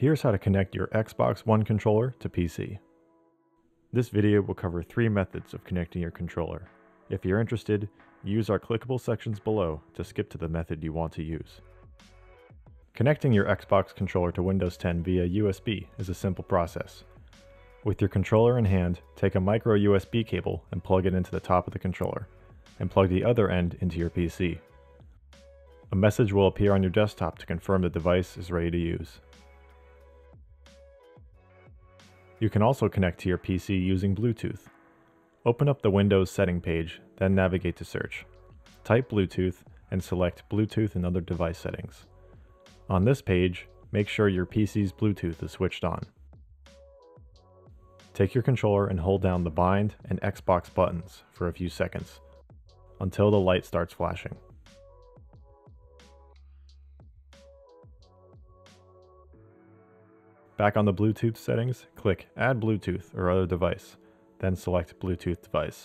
Here's how to connect your Xbox One controller to PC. This video will cover 3 methods of connecting your controller. If you're interested, use our clickable sections below to skip to the method you want to use. Connecting your Xbox controller to Windows 10 via USB is a simple process. With your controller in hand, take a micro USB cable and plug it into the top of the controller, and plug the other end into your PC. A message will appear on your desktop to confirm the device is ready to use. You can also connect to your PC using Bluetooth. Open up the Windows setting page, then navigate to search. Type Bluetooth and select Bluetooth and other device settings. On this page, make sure your PC's Bluetooth is switched on. Take your controller and hold down the bind and Xbox buttons for a few seconds, until the light starts flashing. Back on the Bluetooth settings, click Add Bluetooth or other device, then select Bluetooth device.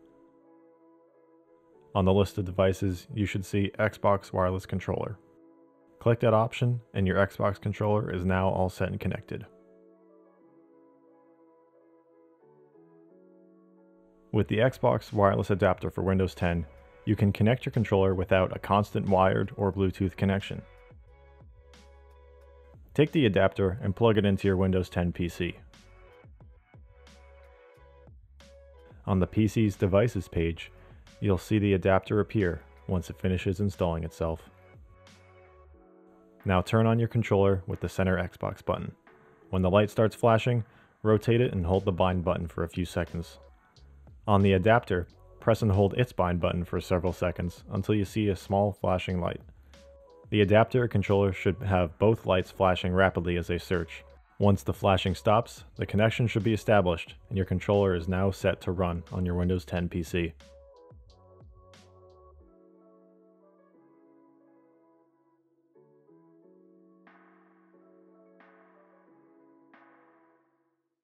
On the list of devices, you should see Xbox wireless controller. Click that option and your Xbox controller is now all set and connected. With the Xbox wireless adapter for Windows 10, you can connect your controller without a constant wired or Bluetooth connection. Take the adapter and plug it into your Windows 10 PC. On the PC's Devices page, you'll see the adapter appear once it finishes installing itself. Now turn on your controller with the center Xbox button. When the light starts flashing, rotate it and hold the bind button for a few seconds. On the adapter, press and hold its bind button for several seconds until you see a small flashing light. The adapter controller should have both lights flashing rapidly as they search. Once the flashing stops, the connection should be established and your controller is now set to run on your Windows 10 PC.